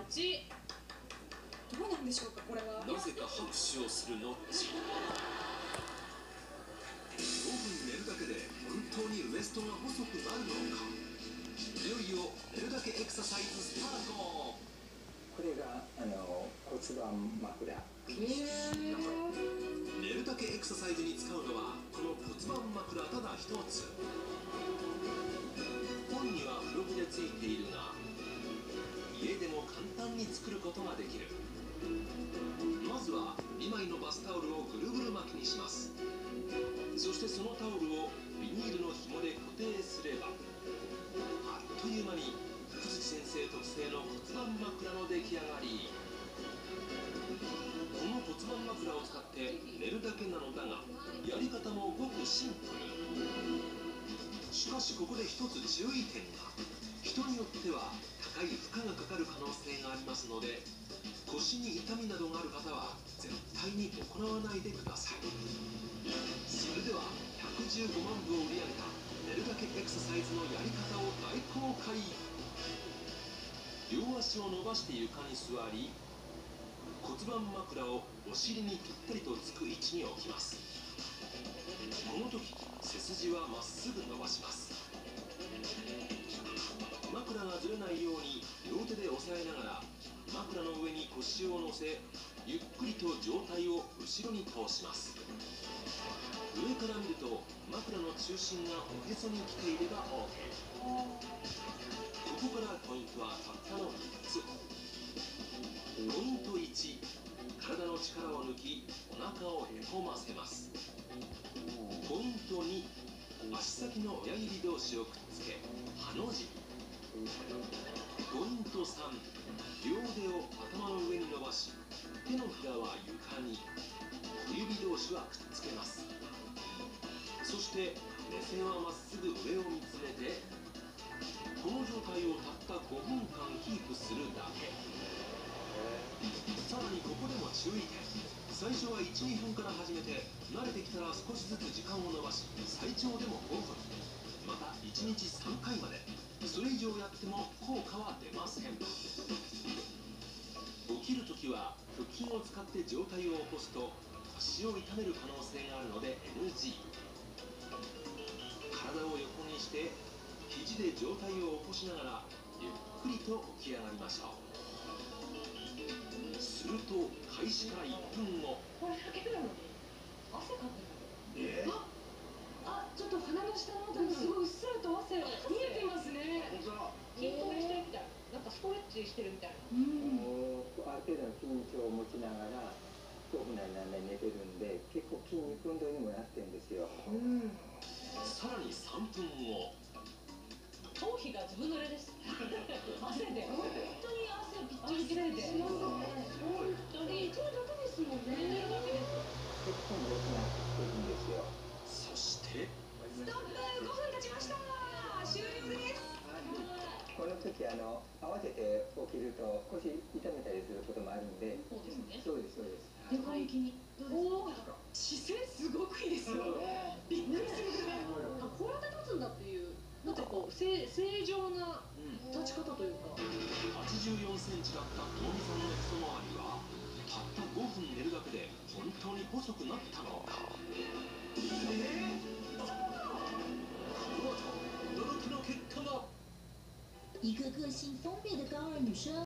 チ。どうなんでしょうか、これは。 なぜか拍手をするノッチ。5分寝るだけで本当にウエストが細くなるのか。いよいよ寝るだけエクササイズスタート。 これが骨盤枕。 寝るだけエクササイズに使うのはこの骨盤枕ただ一つ。本にはブログでついているが、家でも簡単に作ることができる。まずは2枚のバスタオルをぐるぐる巻きにします。そしてそのタオルをビニールの紐で固定すれば、あっという間に福土先生特製の骨盤枕の出来上がり。この骨盤枕を使って寝るだけなのだが、やり方もごくシンプル。しかしここで一つ注意点が。人によっては高い負荷がかかる可能性がありますので、腰に痛みなどがある方は絶対に行わないでください。それでは115万部を売り上げた寝るだけエクササイズのやり方を大公開。両足を伸ばして床に座り、骨盤枕をお尻にぴったりとつく位置に置きます。この時背筋はまっすぐ伸ばします。枕がずれないように両手で押さえながら枕の上に腰を乗せ、ゆっくりと上体を後ろに倒します。上から見ると枕の中心がおへそに来ていれば OK。 ここからポイントはたったの3つ。ポイント1、体の力を抜きお腹をへこませます。ポイント2、足先の親指同士をくっつけハの字。ポイント3、両腕を頭の上に伸ばし、手のひらは床に、小指同士はくっつけます。そして目線はまっすぐ上を見つめて、この状態をたった5分間キープするだけ。さらにここでも注意点。最初は 1,2 分から始めて、慣れてきたら少しずつ時間を延ばし、最長でも5分、また1日3回まで。それ以上やっても効果は出ません。起きるときは腹筋を使って上体を起こすと腰を痛める可能性があるので NG。 体を横にして肘で上体を起こしながらゆっくりと起き上がりましょう。すると開始から1分後。 これだけなのに汗かくの。ちょっと鼻の下のあたりすごいうっすらと汗見えてますね。筋トレしてるみたい。なんかストレッチしてるみたいな。 ある程度の緊張を持ちながら5分なりなんなり寝てるんで、結構筋肉運動にもなってるんですよ。 さらに3分後。 頭皮がずぶ濡れです。汗で本当に汗びっちり出てて、本当に1年だけですもんね。 結構良くなってるんですよ。 そしてストップ。5分経ちました。終了です。 この時慌てて起きると腰痛めたりすることもあるんで。 そうですね。 そうですそうです。 でこれ気におお、姿勢すごくいいですよ。びっくりするぐらい。こうやって立つんだっていう、なんかこう正常な立ち方というか。 84センチだったともみさんのへそ周りはたった5分寝るだけで本当に細くなったのか。この後驚きの結果が。 一个个性封闭的高二女生